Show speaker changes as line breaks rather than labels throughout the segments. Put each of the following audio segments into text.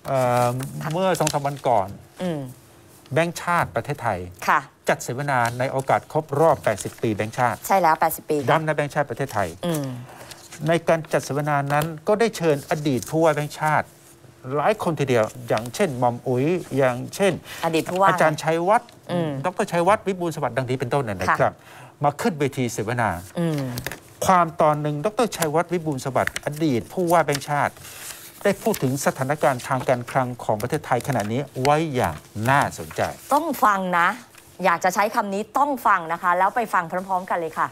เมื่อ2-3 วันก่อนแบงก์ชาติประเทศไทยจัดเสวนาในโอกาสครบรอบ80 ปีแบงก์ชาติ
ใช่แล้ว80 ปี
ย้ำนะแบงก์ชาติประเทศไทยในการจัดเสวนานั้นก็ได้เชิญอดีตผู้ว่าแบงก์ชาติหลายคนทีเดียวอย่างเช่นหม่อมอุ๋ยอย่างเช่น
อดีตผู้ว่า
อาจารย์ชัยวัฒน์ดร.ชัยวัฒน์วิบูลย์สวัสดิ์ดังนี้เป็นต้นนะครับมาขึ้นเวทีเสวนาความตอนหนึ่งดร.ชัยวัฒน์วิบูลย์สวัสดิ์อดีตผู้ว่าแบงก์ชาติได้พูดถึงสถานการณ์ทางการคลังของประเทศไทยขณะนี้ไว้อย่างน่าสนใจ
ต้องฟังนะอยากจะใช้คำนี้ต้องฟังนะคะแล้วไปฟังพร้อมๆกันเลยค่ะ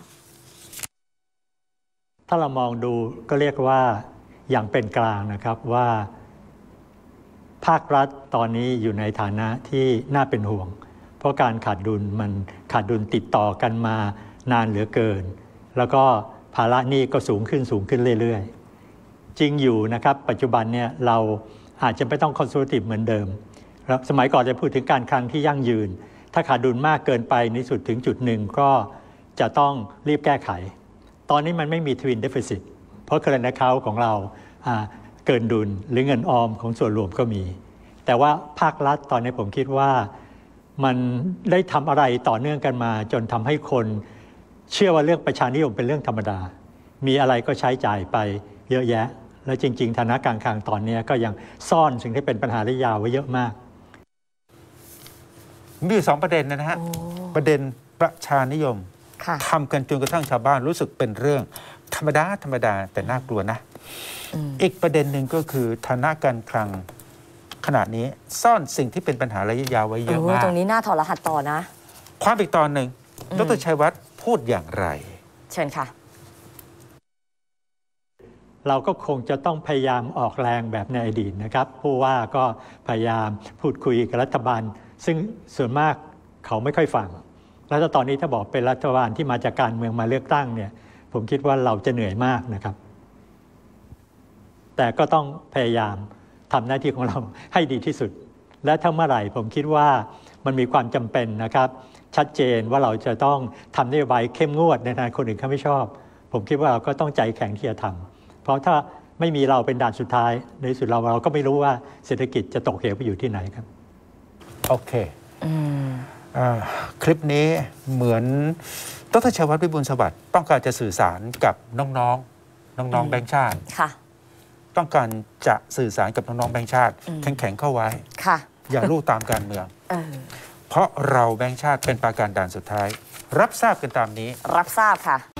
ถ้าเรามองดูก็เรียกว่าอย่างเป็นกลางนะครับว่าภาครัฐตอนนี้อยู่ในฐานะที่น่าเป็นห่วงเพราะการขาดดุลมันขาดดุลติดต่อกันมานานเหลือเกินแล้วก็ภาระหนี้ก็สูงขึ้นเรื่อยๆจริงอยู่นะครับปัจจุบันเนี่ยเราอาจจะไม่ต้องคอนเซอร์เวทีฟเหมือนเดิมสมัยก่อนจะพูดถึงการคลังที่ยั่งยืนถ้าขาดดุลมากเกินไปในสุดถึงจุดหนึ่งก็จะต้องรีบแก้ไขตอนนี้มันไม่มีทวินเดฟิซิตเพราะ current account ของเราเกินดุลหรือเงินออมของส่วนรวมก็มีแต่ว่าภาครัฐตอนนี้ผมคิดว่ามันได้ทำอะไรต่อเนื่องกันมาจนทำให้คนเชื่อว่าเรื่องประชานิยมเป็นเรื่องธรรมดามีอะไรก็ใช้จ่ายไปเยอะแยะและจริงๆฐานะการคลังตอนนี้ก็ยังซ่อนสิ่งที่เป็นปัญหาระยะยาวไว้เยอะมาก
มีอยู่2 ประเด็นนะฮะประเด็นประชานิยมทำกันจนกระทั่งชาวบ้านรู้สึกเป็นเรื่องธรรมดาแต่น่ากลัวนะอีกประเด็นหนึ่งก็คือฐานะการคลังขณะนี้ซ่อนสิ่งที่เป็นปัญหาระยะยาวไว้เยอะมาก
ตรงนี้น่าถอดรหัสต่อนะ
ความอีกตอนหนึ่งดร.ชัยวัฒน์พูดอย่างไร
เชิญค่ะ
เราก็คงจะต้องพยายามออกแรงแบบในอดีตนะครับผู้ว่าก็พยายามพูดคุยกับรัฐบาลซึ่งส่วนมากเขาไม่ค่อยฟังแล้วตอนนี้ถ้าบอกเป็นรัฐบาลที่มาจากการเมืองมาเลือกตั้งเนี่ยผมคิดว่าเราจะเหนื่อยมากนะครับแต่ก็ต้องพยายามทำหน้าที่ของเราให้ดีที่สุดและถ้าเมื่อไหร่ผมคิดว่ามันมีความจำเป็นนะครับชัดเจนว่าเราจะต้องทำนโยบายเข้มงวดในทางคนอื่นเขาไม่ชอบผมคิดว่าเราก็ต้องใจแข็งที่จะทำเพราะถ้าไม่มีเราเป็นด่านสุดท้ายในสุดเราก็ไม่รู้ว่าเศรษฐกิจจะตกเหวไปอยู่ที่ไหนครับ
โอเคคลิปนี้เหมือนดร.ชัยวัฒน์วิบูลย์สวัสดิ์ต้องการจะสื่อสารกับน้องแบงก์ชาติต้องการจะสื่อสารกับน้องๆแบงก์ชาติแข็งเข้าไว้อย่าลู่ตามการเมืองเพราะเราแบงก์ชาติเป็นปราการด่านสุดท้ายรับทราบกันตามนี้
รับทราบค่ะ